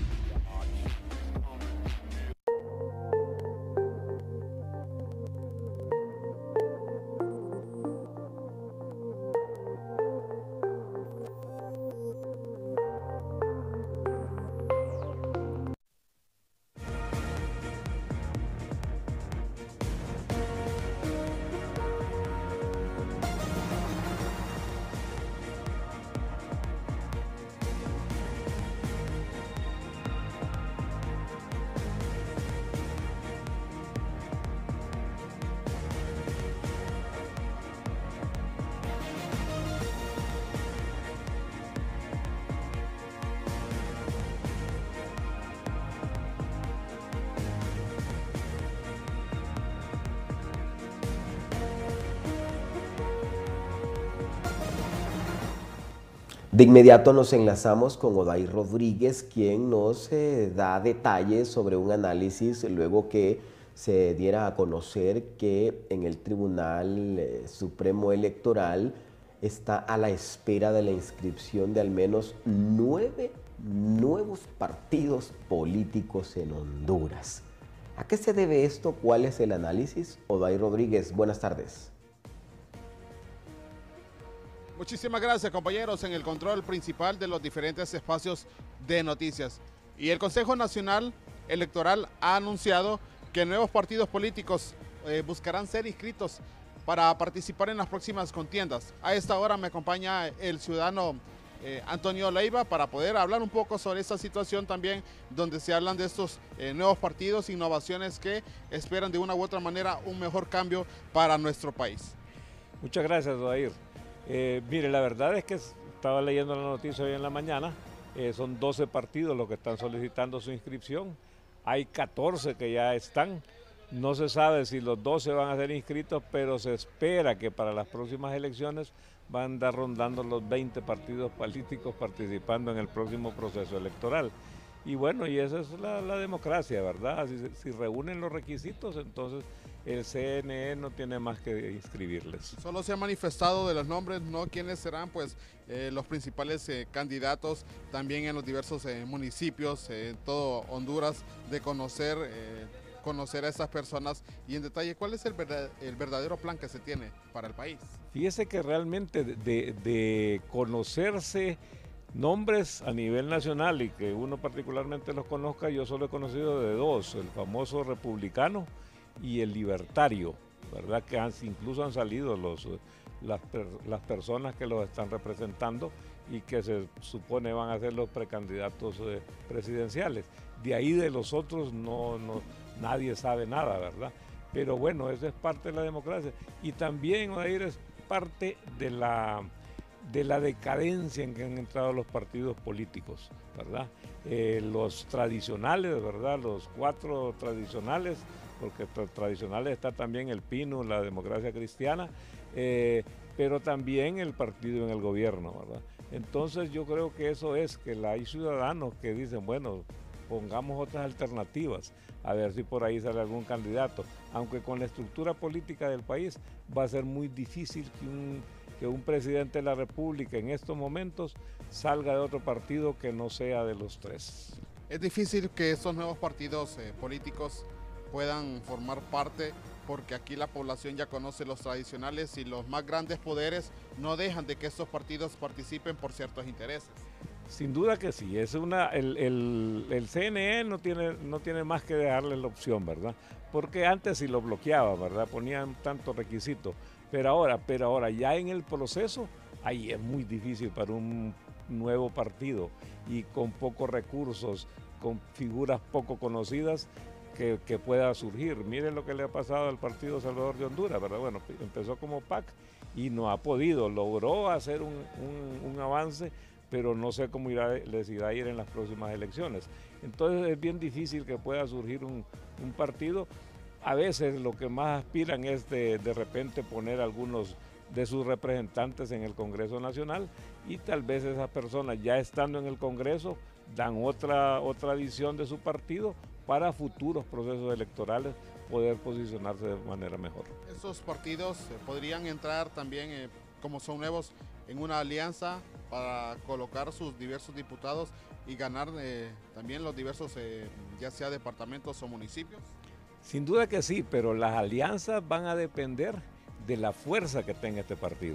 De inmediato nos enlazamos con Odair Rodríguez, quien nos eh, da detalles sobre un análisis luego que se diera a conocer que en el Tribunal eh, Supremo Electoral está a la espera de la inscripción de al menos nueve nuevos partidos políticos en Honduras. ¿A qué se debe esto? ¿Cuál es el análisis? Odair Rodríguez, buenas tardes. Muchísimas gracias, compañeros, en el control principal de los diferentes espacios de noticias. Y el Consejo Nacional Electoral ha anunciado que nuevos partidos políticos eh, buscarán ser inscritos para participar en las próximas contiendas. A esta hora me acompaña el ciudadano eh, Antonio Leiva para poder hablar un poco sobre esta situación también, donde se hablan de estos eh, nuevos partidos, innovaciones que esperan de una u otra manera un mejor cambio para nuestro país. Muchas gracias, Odair. Eh, mire, la verdad es que estaba leyendo la noticia hoy en la mañana, eh, son doce partidos los que están solicitando su inscripción, hay catorce que ya están, no se sabe si los doce van a ser inscritos, pero se espera que para las próximas elecciones van a andar rondando los veinte partidos políticos participando en el próximo proceso electoral. Y bueno, y esa es la, la democracia, ¿verdad? Si, si reúnen los requisitos, entonces el C N E no tiene más que inscribirles. Solo se ha manifestado de los nombres, no quiénes serán pues eh, los principales eh, candidatos también en los diversos eh, municipios, eh, en todo Honduras, de conocer, eh, conocer a estas personas y en detalle cuál es el, verdad, el verdadero plan que se tiene para el país. Fíjese que realmente de, de, de conocerse nombres a nivel nacional y que uno particularmente los conozca, yo solo he conocido de dos, el famoso republicano y el libertario, ¿verdad? Que han, incluso han salido los, las, las personas que los están representando y que se supone van a ser los precandidatos eh, presidenciales. De ahí de los otros no, no, nadie sabe nada, ¿verdad? Pero bueno, eso es parte de la democracia. Y también, Odair, es parte de la, de la decadencia en que han entrado los partidos políticos, ¿verdad? Eh, los tradicionales, ¿verdad? Los cuatro tradicionales, porque tra tradicionales está también el P I N U, la Democracia Cristiana, eh, pero también el partido en el gobierno, ¿verdad? Entonces yo creo que eso es, que la, hay ciudadanos que dicen, bueno, pongamos otras alternativas, a ver si por ahí sale algún candidato, aunque con la estructura política del país va a ser muy difícil que un, que un presidente de la República en estos momentos salga de otro partido que no sea de los tres. Es difícil que estos nuevos partidos eh, políticos puedan formar parte, porque aquí la población ya conoce los tradicionales y los más grandes poderes no dejan de que estos partidos participen por ciertos intereses. Sin duda que sí, es una, el, el, el C N E no tiene, no tiene más que dejarle la opción, ¿verdad? Porque antes sí lo bloqueaba, ¿verdad? Ponían tantos requisitos, pero ahora, pero ahora ya en el proceso, ahí es muy difícil para un nuevo partido y con pocos recursos, con figuras poco conocidas, Que, que pueda surgir. Miren lo que le ha pasado al Partido Salvador de Honduras, ¿verdad? Bueno, empezó como P A C y no ha podido, logró hacer un, un, un avance, pero no sé cómo irá, les irá a ir en las próximas elecciones. Entonces es bien difícil que pueda surgir un, un partido. A veces lo que más aspiran es de, de repente poner algunos de sus representantes en el Congreso Nacional, y tal vez esas personas ya estando en el Congreso dan otra, otra visión de su partido para futuros procesos electorales poder posicionarse de manera mejor. ¿Estos partidos eh, podrían entrar también, eh, como son nuevos, en una alianza para colocar sus diversos diputados y ganar eh, también los diversos, eh, ya sea departamentos o municipios? Sin duda que sí, pero las alianzas van a depender de la fuerza que tenga este partido,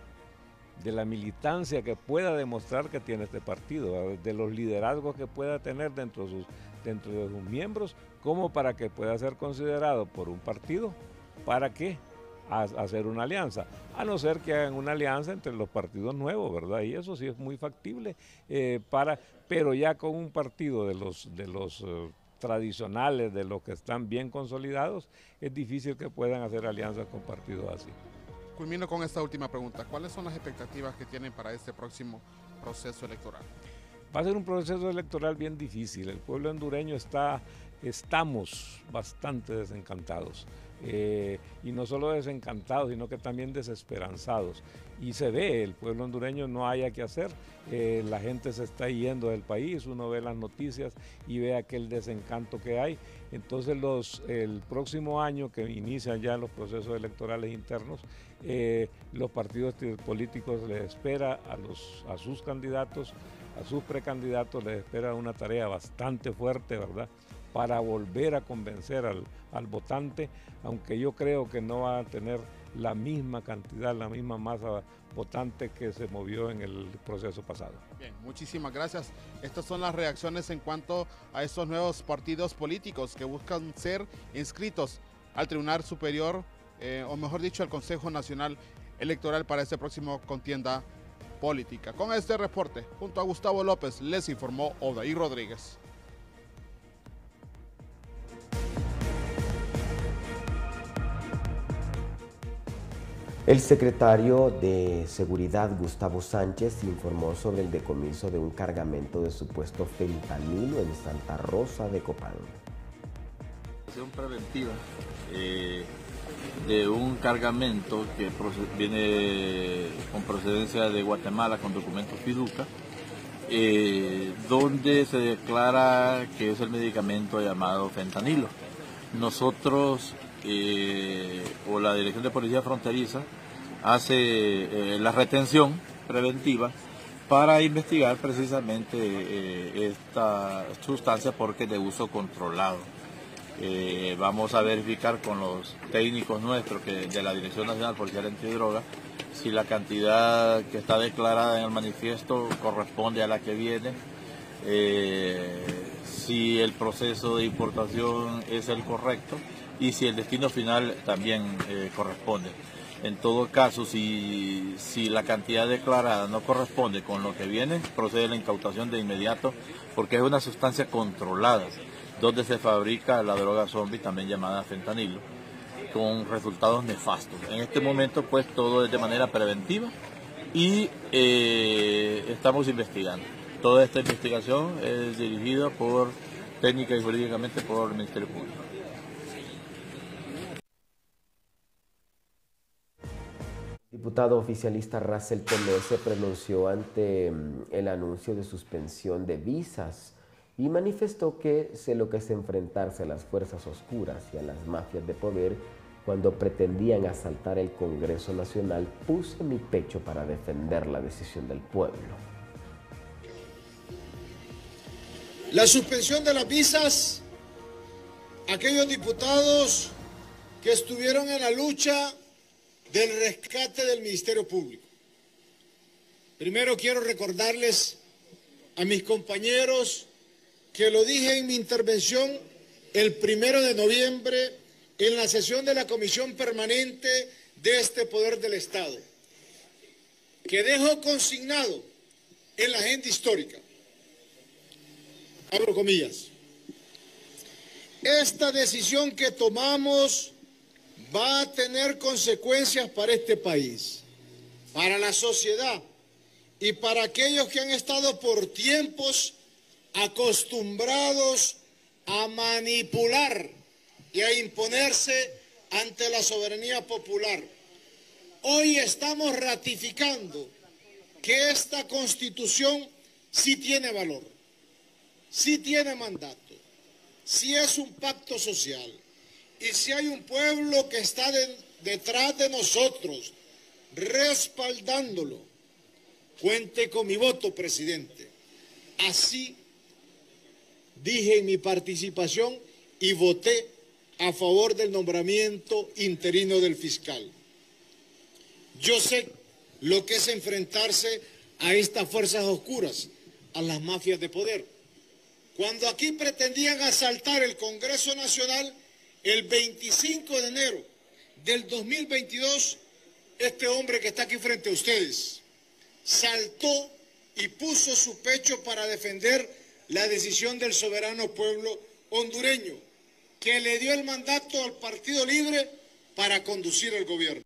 de la militancia que pueda demostrar que tiene este partido, de los liderazgos que pueda tener dentro de sus, dentro de sus miembros, como para que pueda ser considerado por un partido para qué hacer una alianza, a no ser que hagan una alianza entre los partidos nuevos, ¿verdad? Y eso sí es muy factible, eh, para, pero ya con un partido de los, de los uh, tradicionales, de los que están bien consolidados, es difícil que puedan hacer alianzas con partidos así. Culmino con esta última pregunta. ¿Cuáles son las expectativas que tienen para este próximo proceso electoral? Va a ser un proceso electoral bien difícil. El pueblo hondureño está, estamos bastante desencantados. Eh, y no solo desencantados, sino que también desesperanzados. Y se ve, el pueblo hondureño no haya que hacer, eh, la gente se está yendo del país, uno ve las noticias y ve aquel desencanto que hay. Entonces los, el próximo año que inician ya los procesos electorales internos, eh, los partidos políticos les espera a, los, a sus candidatos, a sus precandidatos les espera una tarea bastante fuerte, ¿verdad?, para volver a convencer al, al votante, aunque yo creo que no va a tener la misma cantidad, la misma masa votante que se movió en el proceso pasado. Bien, muchísimas gracias. Estas son las reacciones en cuanto a estos nuevos partidos políticos que buscan ser inscritos al Tribunal Superior, eh, o mejor dicho, al Consejo Nacional Electoral para este próximo contienda política. Con este reporte, junto a Gustavo López, les informó Odaí Rodríguez. El secretario de Seguridad, Gustavo Sánchez, informó sobre el decomiso de un cargamento de supuesto fentanilo en Santa Rosa de Copán. Acción preventiva eh, de un cargamento que viene con procedencia de Guatemala con documentos FIDUCA, eh, donde se declara que es el medicamento llamado fentanilo. Nosotros, eh, o la Dirección de Policía Fronteriza, hace eh, la retención preventiva para investigar precisamente eh, esta sustancia porque es de uso controlado. Eh, vamos a verificar con los técnicos nuestros que de la Dirección Nacional Policial Antidroga si la cantidad que está declarada en el manifiesto corresponde a la que viene, eh, si el proceso de importación es el correcto y si el destino final también eh, corresponde. En todo caso, si, si la cantidad declarada no corresponde con lo que viene, procede la incautación de inmediato porque es una sustancia controlada, donde se fabrica la droga zombie, también llamada fentanilo, con resultados nefastos. En este momento, pues, todo es de manera preventiva y eh, estamos investigando. Toda esta investigación es dirigida por, técnica y jurídicamente por el Ministerio Público. El diputado oficialista Russell Tomé se pronunció ante el anuncio de suspensión de visas y manifestó que sé lo que es enfrentarse a las fuerzas oscuras y a las mafias de poder. Cuando pretendían asaltar el Congreso Nacional, puse mi pecho para defender la decisión del pueblo. La suspensión de las visas, aquellos diputados que estuvieron en la lucha del rescate del Ministerio Público. Primero quiero recordarles a mis compañeros que lo dije en mi intervención el primero de noviembre en la sesión de la Comisión Permanente de este Poder del Estado, que dejo consignado en la agenda histórica, abro comillas, esta decisión que tomamos va a tener consecuencias para este país, para la sociedad y para aquellos que han estado por tiempos acostumbrados a manipular y a imponerse ante la soberanía popular, Hoy estamos ratificando que esta Constitución sí tiene valor, sí tiene mandato, sí es un pacto social y si hay un pueblo que está de, detrás de nosotros, respaldándolo. Cuente con mi voto, presidente. Así dije en mi participación y voté a favor del nombramiento interino del fiscal. Yo sé lo que es enfrentarse a estas fuerzas oscuras, a las mafias de poder. Cuando aquí pretendían asaltar el Congreso Nacional, el veinticinco de enero del dos mil veintidós, este hombre que está aquí frente a ustedes saltó y puso su pecho para defender la decisión del soberano pueblo hondureño, que le dio el mandato al Partido Libre para conducir el gobierno.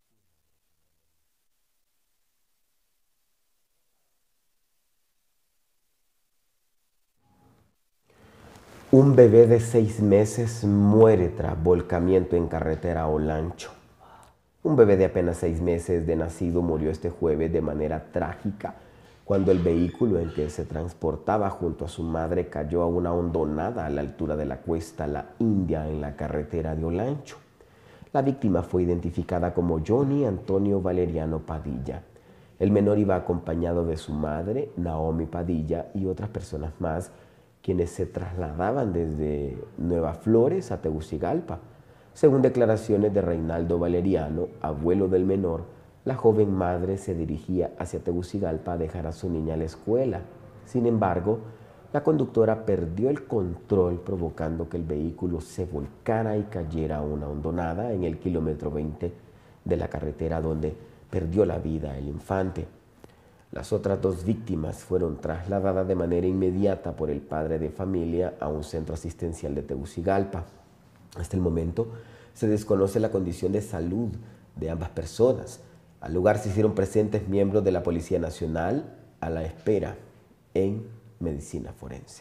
Un bebé de seis meses muere tras volcamiento en carretera Olancho. Un bebé de apenas seis meses de nacido murió este jueves de manera trágica cuando el vehículo en que se transportaba junto a su madre cayó a una hondonada a la altura de la cuesta La India en la carretera de Olancho. La víctima fue identificada como Johnny Antonio Valeriano Padilla. El menor iba acompañado de su madre, Naomi Padilla, y otras personas más, quienes se trasladaban desde Nueva Flores a Tegucigalpa. Según declaraciones de Reinaldo Valeriano, abuelo del menor, la joven madre se dirigía hacia Tegucigalpa a dejar a su niña a la escuela. Sin embargo, la conductora perdió el control, provocando que el vehículo se volcara y cayera a una hondonada en el kilómetro veinte de la carretera donde perdió la vida el infante. Las otras dos víctimas fueron trasladadas de manera inmediata por el padre de familia a un centro asistencial de Tegucigalpa. Hasta el momento se desconoce la condición de salud de ambas personas. Al lugar se hicieron presentes miembros de la Policía Nacional a la espera en medicina forense.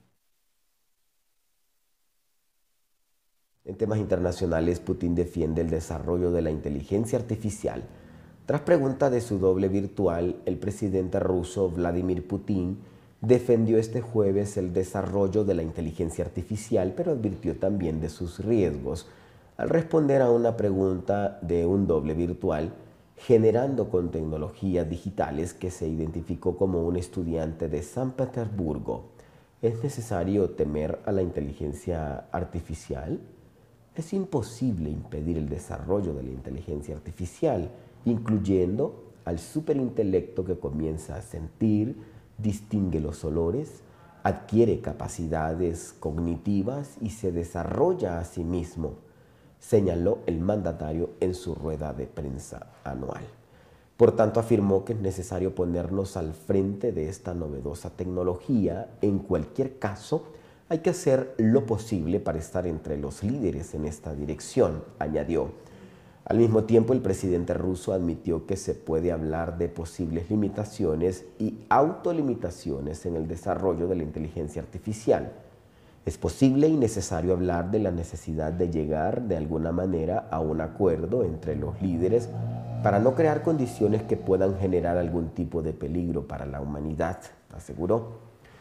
En temas internacionales, Putin defiende el desarrollo de la inteligencia artificial. Tras pregunta de su doble virtual, el presidente ruso Vladimir Putin defendió este jueves el desarrollo de la inteligencia artificial, pero advirtió también de sus riesgos al responder a una pregunta de un doble virtual generando con tecnologías digitales que se identificó como un estudiante de San Petersburgo. ¿Es necesario temer a la inteligencia artificial? Es imposible impedir el desarrollo de la inteligencia artificial, incluyendo al superintelecto que comienza a sentir, distingue los olores, adquiere capacidades cognitivas y se desarrolla a sí mismo, señaló el mandatario en su rueda de prensa anual. Por tanto, afirmó que es necesario ponernos al frente de esta novedosa tecnología. En cualquier caso, hay que hacer lo posible para estar entre los líderes en esta dirección, añadió. Al mismo tiempo, el presidente ruso admitió que se puede hablar de posibles limitaciones y autolimitaciones en el desarrollo de la inteligencia artificial. Es posible y necesario hablar de la necesidad de llegar de alguna manera a un acuerdo entre los líderes para no crear condiciones que puedan generar algún tipo de peligro para la humanidad, aseguró.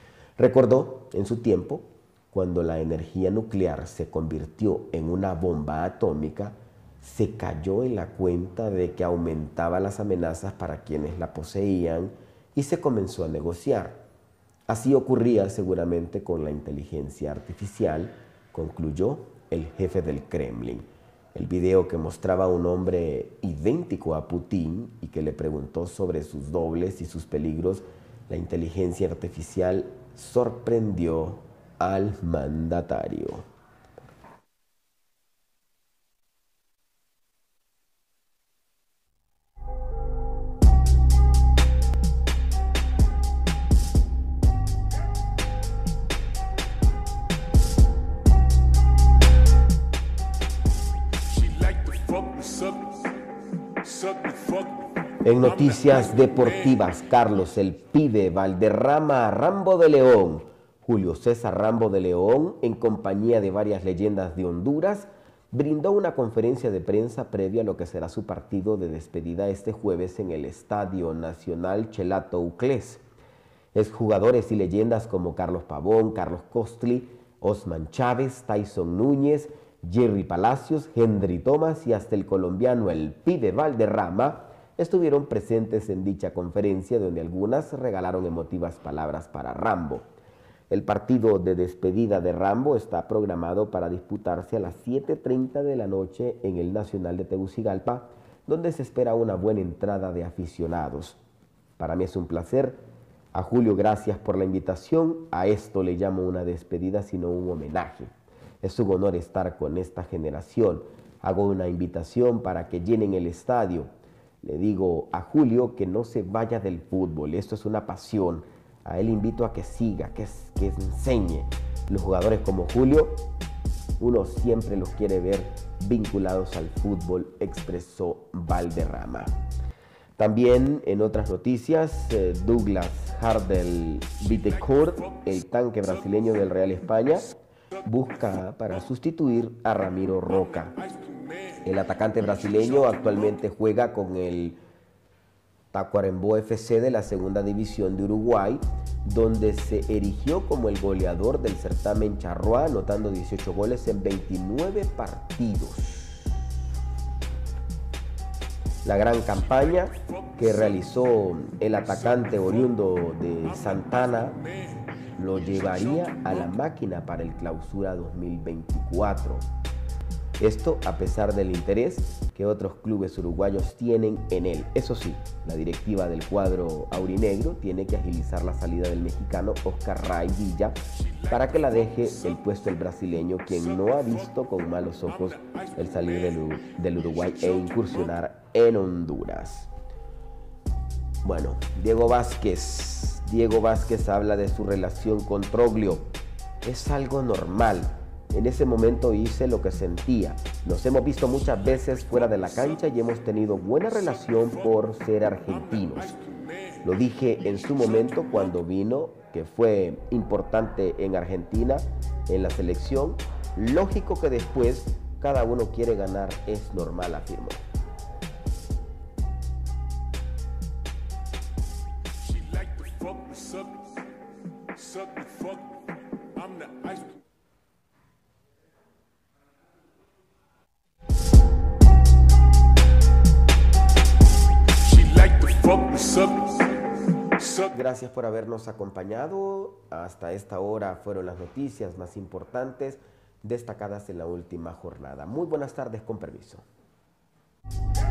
Recordó en su tiempo, cuando la energía nuclear se convirtió en una bomba atómica, se cayó en la cuenta de que aumentaba las amenazas para quienes la poseían y se comenzó a negociar. Así ocurría seguramente con la inteligencia artificial, concluyó el jefe del Kremlin. El video que mostraba a un hombre idéntico a Putin y que le preguntó sobre sus dobles y sus peligros, la inteligencia artificial sorprendió al mandatario. En noticias deportivas, Carlos el Pibe Valderrama Rambo de León, Julio César Rambo de León, en compañía de varias leyendas de Honduras, brindó una conferencia de prensa previa a lo que será su partido de despedida este jueves en el Estadio Nacional Chelato Uclés. Exjugadores y leyendas como Carlos Pavón, Carlos Costli, Osman Chávez, Tyson Núñez, Jerry Palacios, Henry Thomas y hasta el colombiano El Pibe Valderrama estuvieron presentes en dicha conferencia, donde algunas regalaron emotivas palabras para Rambo. El partido de despedida de Rambo está programado para disputarse a las siete treinta de la noche en el Nacional de Tegucigalpa, donde se espera una buena entrada de aficionados. Para mí es un placer. A Julio, gracias por la invitación. A esto le llamo una despedida, sino un homenaje. Es un honor estar con esta generación. Hago una invitación para que llenen el estadio. Le digo a Julio que no se vaya del fútbol. Esto es una pasión. A él invito a que siga, que, que enseñe. Los jugadores como Julio, uno siempre los quiere ver vinculados al fútbol, expresó Valderrama. También en otras noticias, eh, Douglas Hardel Bittencourt, el tanque brasileño del Real España, busca para sustituir a Ramiro Roca. El atacante brasileño actualmente juega con el Tacuarembó F C de la segunda división de Uruguay, donde se erigió como el goleador del certamen charrúa, anotando dieciocho goles en veintinueve partidos. La gran campaña que realizó el atacante oriundo de Santana lo llevaría a la máquina para el Clausura dos mil veinticuatro. Esto a pesar del interés que otros clubes uruguayos tienen en él. Eso sí, la directiva del cuadro aurinegro tiene que agilizar la salida del mexicano Oscar Ray Villa para que la deje el puesto el brasileño, quien no ha visto con malos ojos el salir del, del Uruguay e incursionar en Honduras. Bueno, Diego Vázquez. Diego Vázquez habla de su relación con Troglio. Es algo normal. En ese momento hice lo que sentía. Nos hemos visto muchas veces fuera de la cancha y hemos tenido buena relación por ser argentinos. Lo dije en su momento cuando vino, que fue importante en Argentina, en la selección. Lógico que después cada uno quiere ganar, es normal, afirmó. Gracias por habernos acompañado. Hasta esta hora fueron las noticias más importantes destacadas en la última jornada. Muy buenas tardes, con permiso.